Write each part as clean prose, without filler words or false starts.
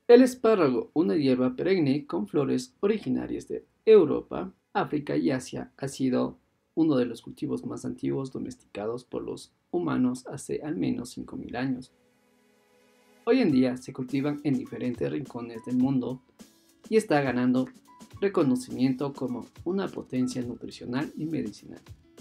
El espárrago, una hierba perenne con flores originarias de Europa, África y Asia, ha sido uno de los cultivos más antiguos domesticados por los humanos hace al menos 5.000 años. Hoy en día se cultivan en diferentes rincones del mundo y está ganando reconocimiento como una potencia nutricional y medicinal.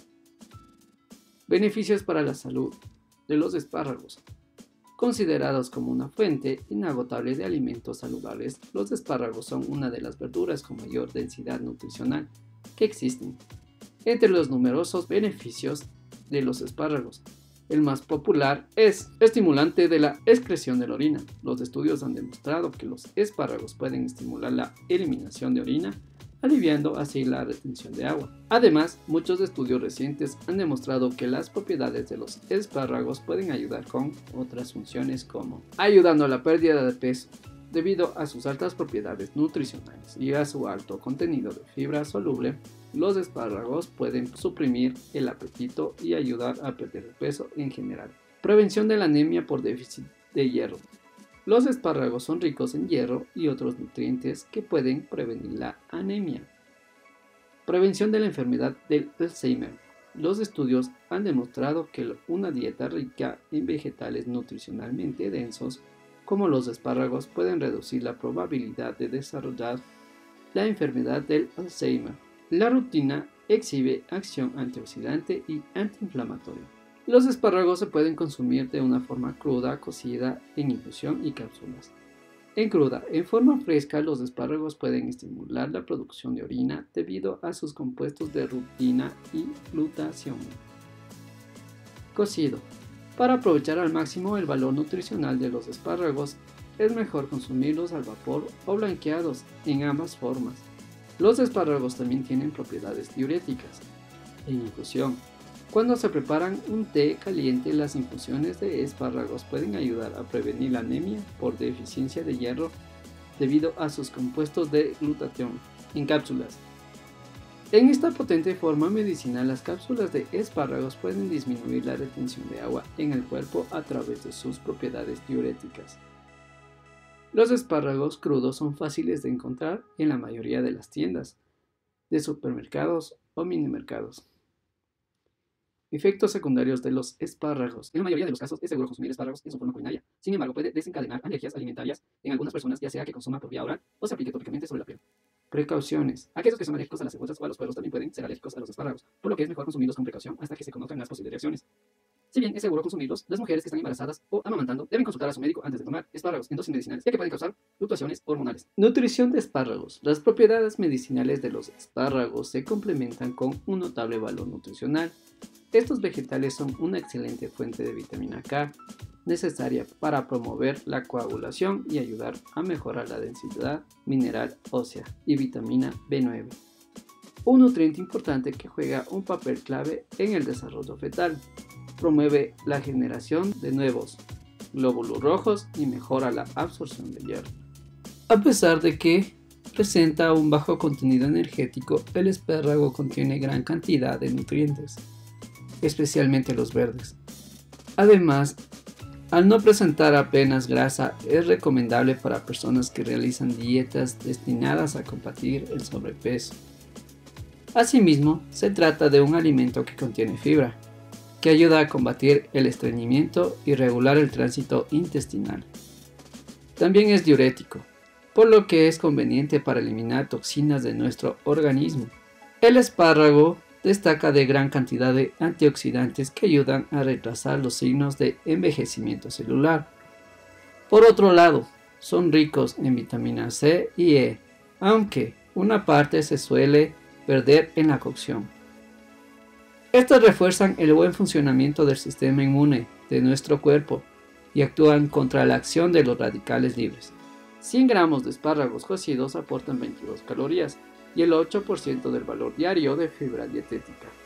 Beneficios para la salud de los espárragos. Considerados como una fuente inagotable de alimentos saludables, los espárragos son una de las verduras con mayor densidad nutricional que existen. Entre los numerosos beneficios de los espárragos, el más popular es estimulante de la excreción de la orina. Los estudios han demostrado que los espárragos pueden estimular la eliminación de orina, aliviando así la retención de agua. Además, muchos estudios recientes han demostrado que las propiedades de los espárragos pueden ayudar con otras funciones como ayudando a la pérdida de peso, debido a sus altas propiedades nutricionales y a su alto contenido de fibra soluble. Los espárragos pueden suprimir el apetito y ayudar a perder el peso en general. Prevención de la anemia por déficit de hierro. Los espárragos son ricos en hierro y otros nutrientes que pueden prevenir la anemia. Prevención de la enfermedad del Alzheimer. Los estudios han demostrado que una dieta rica en vegetales nutricionalmente densos, como los espárragos, pueden reducir la probabilidad de desarrollar la enfermedad del Alzheimer. La rutina exhibe acción antioxidante y antiinflamatoria. Los espárragos se pueden consumir de una forma cruda, cocida, en infusión y cápsulas. En cruda, en forma fresca, los espárragos pueden estimular la producción de orina debido a sus compuestos de rutina y glutatión. Cocido. Para aprovechar al máximo el valor nutricional de los espárragos, es mejor consumirlos al vapor o blanqueados, en ambas formas. Los espárragos también tienen propiedades diuréticas. En infusión. Cuando se preparan un té caliente, las infusiones de espárragos pueden ayudar a prevenir la anemia por deficiencia de hierro debido a sus compuestos de glutatión. En cápsulas. En esta potente forma medicinal, las cápsulas de espárragos pueden disminuir la retención de agua en el cuerpo a través de sus propiedades diuréticas. Los espárragos crudos son fáciles de encontrar en la mayoría de las tiendas de supermercados o minimercados. Efectos secundarios de los espárragos. En la mayoría de los casos es seguro consumir espárragos en su forma culinaria. Sin embargo, puede desencadenar alergias alimentarias en algunas personas, ya sea que consuma por vía oral o se aplique tópicamente sobre la piel. Precauciones. Aquellos que son alérgicos a las cebollas o a los puerros también pueden ser alérgicos a los espárragos, por lo que es mejor consumirlos con precaución hasta que se conozcan las posibles reacciones. Si bien es seguro consumirlos, las mujeres que están embarazadas o amamantando deben consultar a su médico antes de tomar espárragos en dosis medicinales, ya que pueden causar fluctuaciones hormonales. Nutrición de espárragos. Las propiedades medicinales de los espárragos se complementan con un notable valor nutricional. Estos vegetales son una excelente fuente de vitamina K, necesaria para promover la coagulación y ayudar a mejorar la densidad mineral ósea, y vitamina B9. Un nutriente importante que juega un papel clave en el desarrollo fetal. Promueve la generación de nuevos glóbulos rojos y mejora la absorción de hierro. A pesar de que presenta un bajo contenido energético, el espárrago contiene gran cantidad de nutrientes, especialmente los verdes. Además, al no presentar apenas grasa, es recomendable para personas que realizan dietas destinadas a combatir el sobrepeso. Asimismo, se trata de un alimento que contiene fibra, que ayuda a combatir el estreñimiento y regular el tránsito intestinal. También es diurético, por lo que es conveniente para eliminar toxinas de nuestro organismo. El espárrago destaca de gran cantidad de antioxidantes que ayudan a retrasar los signos de envejecimiento celular. Por otro lado, son ricos en vitamina C y E, aunque una parte se suele perder en la cocción. Estas refuerzan el buen funcionamiento del sistema inmune de nuestro cuerpo y actúan contra la acción de los radicales libres. 100 gramos de espárragos cocidos aportan 22 calorías y el 8% del valor diario de fibra dietética.